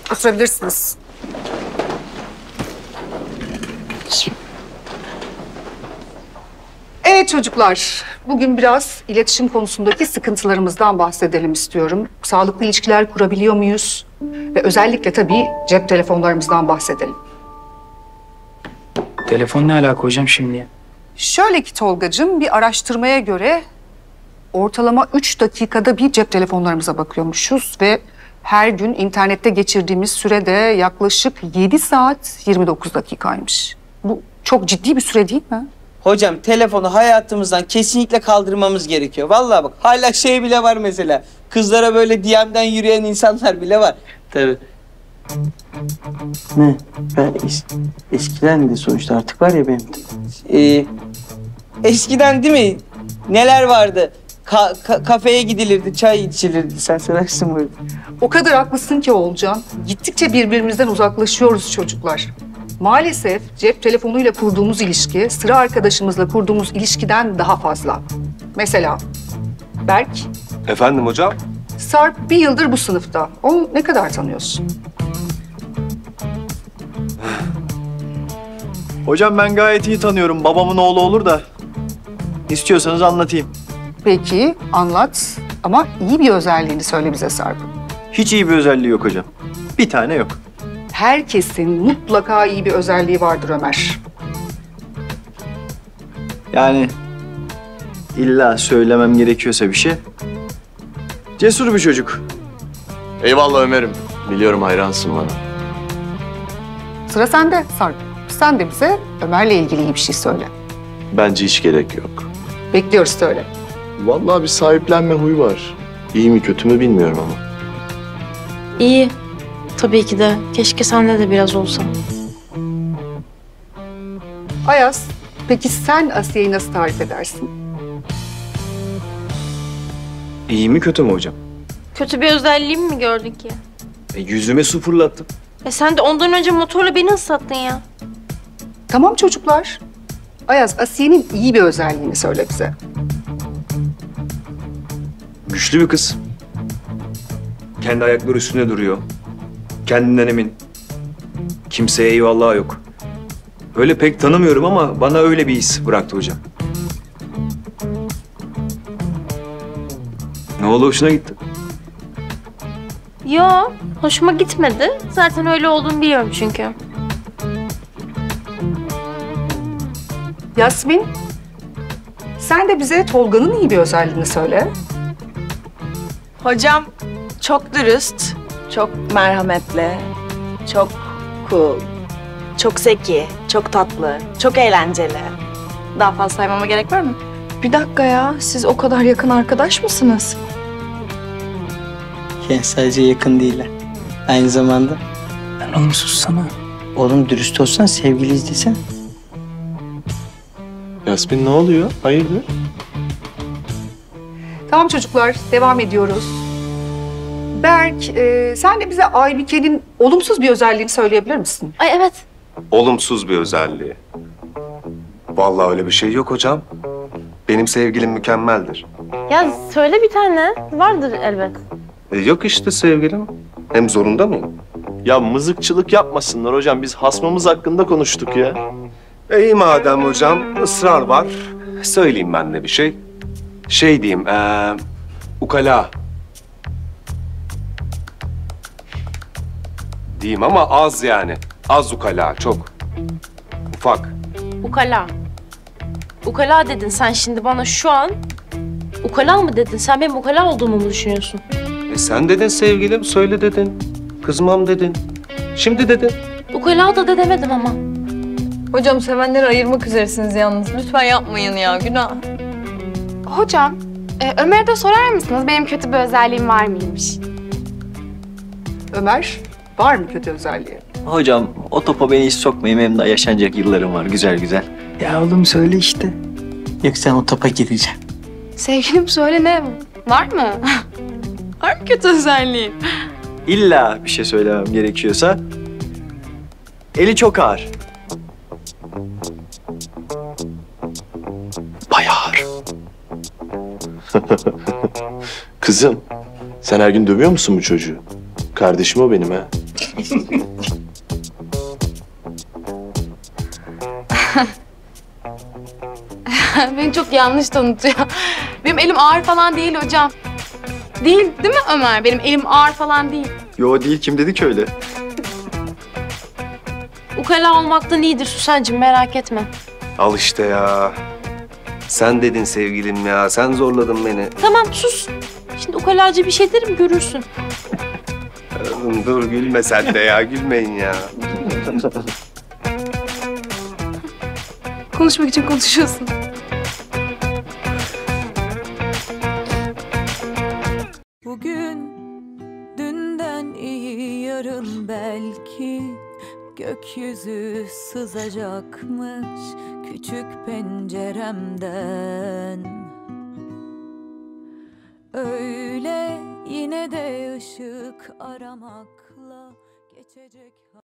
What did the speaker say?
Oturabilirsiniz. Evet çocuklar, bugün biraz iletişim konusundaki sıkıntılarımızdan bahsedelim istiyorum. Sağlıklı ilişkiler kurabiliyor muyuz? Ve özellikle tabii cep telefonlarımızdan bahsedelim. Telefon ne alaka hocam şimdi? Şöyle ki Tolgacığım, bir araştırmaya göre ortalama 3 dakikada bir cep telefonlarımıza bakıyormuşuz ve her gün internette geçirdiğimiz süre de yaklaşık 7 saat 29 dakikaymış. Bu çok ciddi bir süre değil mi? Hocam telefonu hayatımızdan kesinlikle kaldırmamız gerekiyor. Vallahi bak hala şey bile var mesela. Kızlara böyle DM'den yürüyen insanlar bile var. Tabii. Ne? Ben eskiden de sonuçta artık var ya benim de. Eskiden değil mi? Neler vardı? Kafeye gidilirdi, çay içilirdi. Sen seversin böyle. O kadar haklısın ki Oğulcan. Gittikçe birbirimizden uzaklaşıyoruz çocuklar. Maalesef cep telefonuyla kurduğumuz ilişki, sıra arkadaşımızla kurduğumuz ilişkiden daha fazla. Mesela Berk, Efendim hocam? Sarp bir yıldır bu sınıfta. Onu ne kadar tanıyorsun? Hocam ben gayet iyi tanıyorum. Babamın oğlu olur da. İstiyorsanız anlatayım. Peki, anlat. Ama iyi bir özelliğini söyle bize Sarp'ın. Hiç iyi bir özelliği yok hocam. Bir tane yok. Herkesin mutlaka iyi bir özelliği vardır Ömer. Yani illa söylemem gerekiyorsa bir şey. Cesur bir çocuk. Eyvallah Ömer'im. Biliyorum hayransın bana. Sıra sende Sarp. Sen de bize Ömer'le ilgili iyi bir şey söyle. Bence hiç gerek yok. Bekliyoruz söyle. Vallahi bir sahiplenme huyu var. İyi mi kötü mü bilmiyorum ama. İyi. Tabii ki de. Keşke sende de biraz olsa. Ayaz, peki sen Asiye'yi nasıl tarif edersin? İyi mi kötü mü hocam? Kötü bir özelliğimi mi gördün ki? Yüzüme su fırlattım. Sen de ondan önce motorla beni ıslattın ya. Tamam çocuklar. Ayaz, Asiye'nin iyi bir özelliğini söyle bize. Güçlü bir kız. Kendi ayakları üstünde duruyor. Kendinden emin. Kimseye eyvallah yok. Öyle pek tanımıyorum ama bana öyle bir his bıraktı hocam. Ne oldu, hoşuna gitti? Yo, hoşuma gitmedi. Zaten öyle olduğunu biliyorum çünkü. Yasmin, sen de bize Tolga'nın iyi bir özelliğini söyle. Hocam çok dürüst, çok merhametli, çok cool, çok zeki, çok tatlı, çok eğlenceli. Daha fazla saymama gerek var mı? Bir dakika ya, siz o kadar yakın arkadaş mısınız? Yani sadece yakın değiller. Aynı zamanda. Lan oğlum sussana. Oğlum dürüst olsan sevgiliyiz desen. Yasmin ne oluyor? Hayırdır? Tamam çocuklar, devam ediyoruz. Berk, sen de bize Aybike'nin olumsuz bir özelliğini söyleyebilir misin? Ay evet. Olumsuz bir özelliği. Vallahi öyle bir şey yok hocam. Benim sevgilim mükemmeldir. Ya söyle bir tane. Vardır elbet. Yok işte sevgilim. Hem zorunda mıyım? Ya mızıkçılık yapmasınlar hocam. Biz hasmımız hakkında konuştuk ya. İyi madem hocam, ısrar var. Söyleyeyim ben de bir şey. Şey diyeyim, ukala. Diyeyim ama az yani. Az ukala, çok. Ufak. Ukala. Ukala dedin sen şimdi bana şu an. Ukala mı dedin? Sen benim ukala olduğumu mu düşünüyorsun? Sen dedin sevgilim, söyle dedin. Kızmam dedin. Şimdi dedin. Ukala da demedim ama. Hocam sevenleri ayırmak üzeresiniz yalnız. Lütfen yapmayın ya, günah. Hocam, Ömer'e de sorar mısınız benim kötü bir özelliğim var mıymış? Ömer, var mı kötü özelliği? Hocam o topa beni hiç sokmayın. Benim daha yaşanacak yıllarım var güzel güzel. Ya oğlum söyle işte. Yok sen o topa gireceksin. Sevgilim söyle ne? Var mı? Var mı kötü özelliğim? İlla bir şey söylemem gerekiyorsa. Eli çok ağır. Bayağı ağır. Kızım, sen her gün dövüyor musun bu çocuğu? Kardeşim o benim ha. Beni çok yanlış tanıtıyor. Benim elim ağır falan değil hocam. Değil mi Ömer? Benim elim ağır falan değil. Yo değil, kim dedi ki öyle? Ukala olmaktan iyidir Süsen'cim, merak etme. Al işte ya. Sen dedin sevgilim ya. Sen zorladın beni. Tamam sus. Şimdi ukalacı bir şey derim, görürsün. Dur gülme sen de ya. Gülmeyin ya. Konuşmak için konuşuyorsun. Bugün dünden iyi, yarın belki gökyüzü sızacakmış küçük penceremden. Öyle yine de ışık aramakla geçecek.